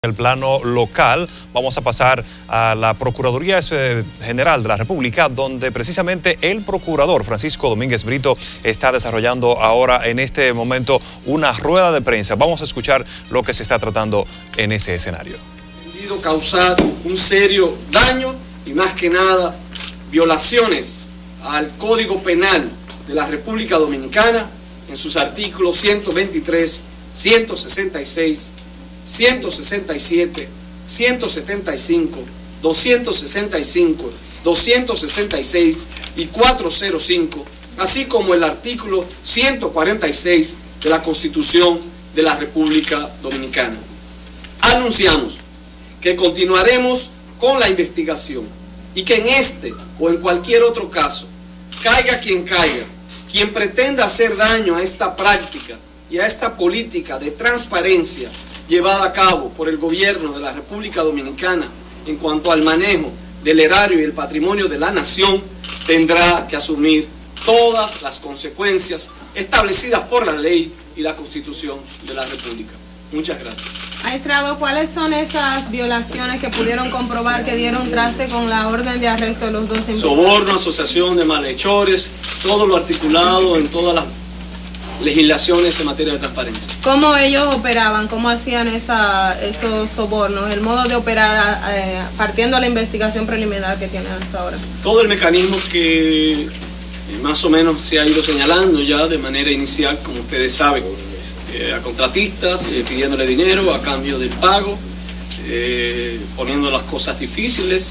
En el plano local, vamos a pasar a la Procuraduría General de la República, donde precisamente el procurador Francisco Domínguez Brito está desarrollando ahora en este momento una rueda de prensa. Vamos a escuchar lo que se está tratando en ese escenario. Causar un serio daño y más que nada violaciones al Código Penal de la República Dominicana en sus artículos 123, 166, 167, 175, 265, 266 y 405, así como el artículo 146 de la Constitución de la República Dominicana. Anunciamos que continuaremos con la investigación y que en este o en cualquier otro caso, caiga, quien pretenda hacer daño a esta práctica y a esta política de transparencia llevada a cabo por el gobierno de la República Dominicana en cuanto al manejo del erario y el patrimonio de la nación, tendrá que asumir todas las consecuencias establecidas por la ley y la Constitución de la República. Muchas gracias. Magistrado, ¿cuáles son esas violaciones que pudieron comprobar que dieron traste con la orden de arresto de los dos imputados? Soborno, asociación de malhechores, todo lo articulado en todas las legislaciones en materia de transparencia. ¿Cómo ellos operaban? ¿Cómo hacían esos sobornos? El modo de operar partiendo de la investigación preliminar que tienen hasta ahora. Todo el mecanismo que más o menos se ha ido señalando ya de manera inicial, como ustedes saben, a contratistas, pidiéndole dinero a cambio del pago, poniendo las cosas difíciles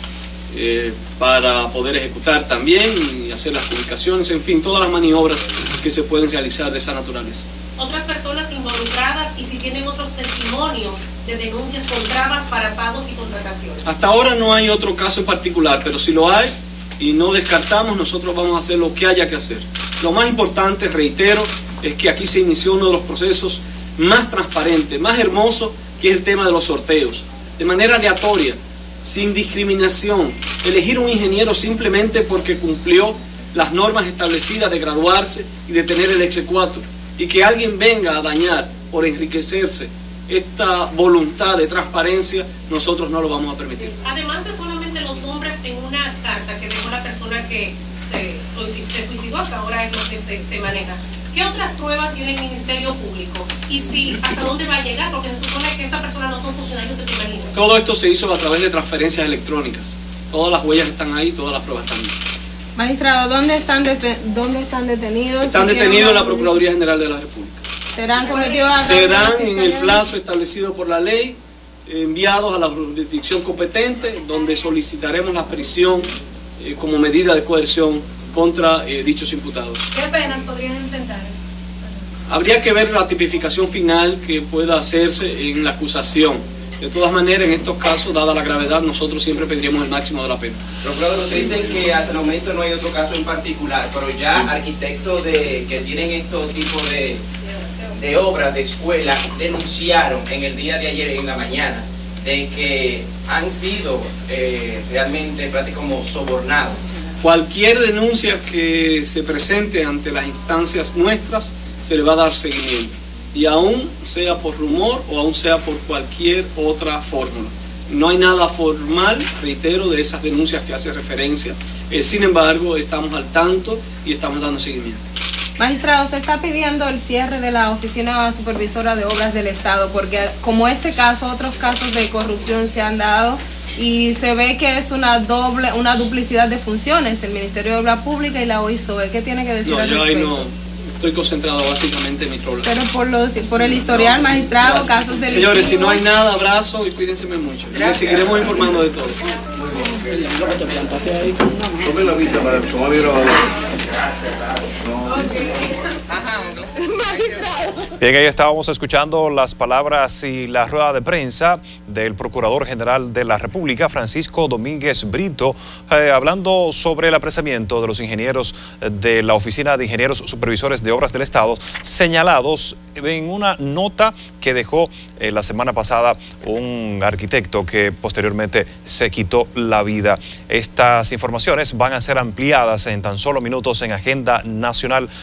para poder ejecutar también y hacer las comunicaciones, en fin, todas las maniobras que se pueden realizar de esa naturaleza. Otras personas involucradas y si tienen otros testimonios de denuncias con trabas para pagos y contrataciones. Hasta ahora no hay otro caso en particular, pero si lo hay y no descartamos, nosotros vamos a hacer lo que haya que hacer. Lo más importante, reitero, es que aquí se inició uno de los procesos más transparentes, más hermosos, que es el tema de los sorteos. De manera aleatoria, sin discriminación, elegir un ingeniero simplemente porque cumplió las normas establecidas de graduarse y de tener el exequatur, y que alguien venga a dañar por enriquecerse esta voluntad de transparencia, nosotros no lo vamos a permitir. Además de solamente los nombres en una carta que dejó la persona que se suicidó, hasta ahora es lo que se maneja, ¿qué otras pruebas tiene el Ministerio Público? Y si, ¿hasta dónde va a llegar? Porque se supone que estas personas no son funcionarios de primer nivel. Todo esto se hizo a través de transferencias electrónicas. Todas las huellas están ahí, todas las pruebas están ahí. Magistrado, ¿dónde están detenidos? Están detenidos en la Procuraduría General de la República. ¿Serán sometidos a... Serán en el plazo establecido por la ley, enviados a la jurisdicción competente, donde solicitaremos la prisión como medida de coerción contra dichos imputados. ¿Qué penas podrían enfrentar? Habría que ver la tipificación final que pueda hacerse en la acusación. De todas maneras, en estos casos, dada la gravedad, nosotros siempre pediríamos el máximo de la pena. Procurador, ustedes dicen que hasta el momento no hay otro caso en particular, pero ya arquitectos que tienen estos tipos de obras, de escuelas, denunciaron en el día de ayer, en la mañana, de que han sido realmente prácticamente como sobornados. Cualquier denuncia que se presente ante las instancias nuestras, se le va a dar seguimiento. Y aún sea por rumor o aún sea por cualquier otra fórmula. No hay nada formal, reitero, de esas denuncias que hace referencia. Sin embargo, estamos al tanto y estamos dando seguimiento. Magistrado, se está pidiendo el cierre de la Oficina Supervisora de Obras del Estado, porque como ese caso, otros casos de corrupción se han dado y se ve que es una duplicidad de funciones, el Ministerio de Obras Públicas y la OISOE. ¿Qué tiene que decir al respecto? Yo ahí no estoy concentrado básicamente en mi problema. Pero por el historial, magistrado, gracias. Casos delictivos. Señores, si no hay nada, abrazo y cuídense mucho. Les seguiremos informando de todo. Tome la vista para el comodoro. Bien, ahí estábamos escuchando las palabras y la rueda de prensa del Procurador General de la República, Francisco Domínguez Brito, hablando sobre el apresamiento de los ingenieros de la Oficina de Ingenieros Supervisores de Obras del Estado, señalados en una nota que dejó la semana pasada un arquitecto que posteriormente se quitó la vida. Estas informaciones van a ser ampliadas en tan solo minutos en Agenda Nacional.